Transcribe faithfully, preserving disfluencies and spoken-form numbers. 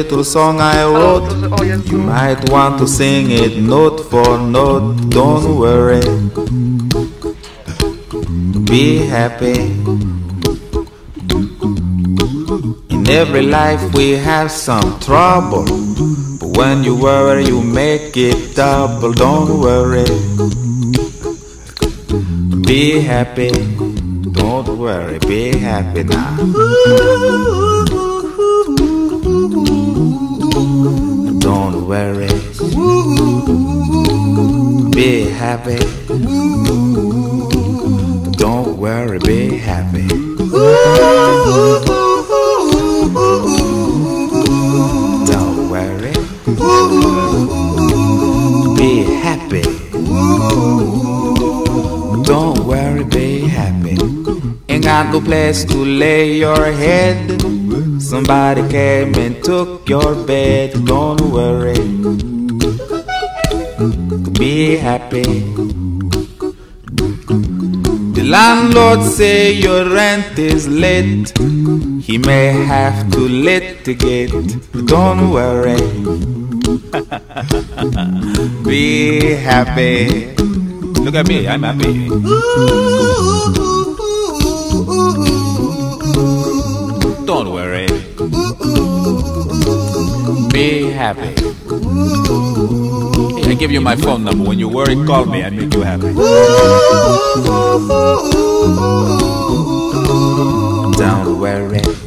little song I wrote. You might want to sing it note for note. Don't worry, be happy. In every life we have some trouble, but when you worry you make it double. Don't worry, be happy. Don't worry, be happy now. Don't worry, be happy. Don't worry, be happy. Don't worry, be happy. Don't worry, be happy. Ain't got no place to lay your head. Somebody came and took your bed. Don't worry, be happy. The landlord say your rent is late. He may have to litigate. Don't worry, be happy. Look at me, I'm happy. Don't worry, be happy. Hey, I give you my phone number. When you worry, call me. I make you happy. Don't worry,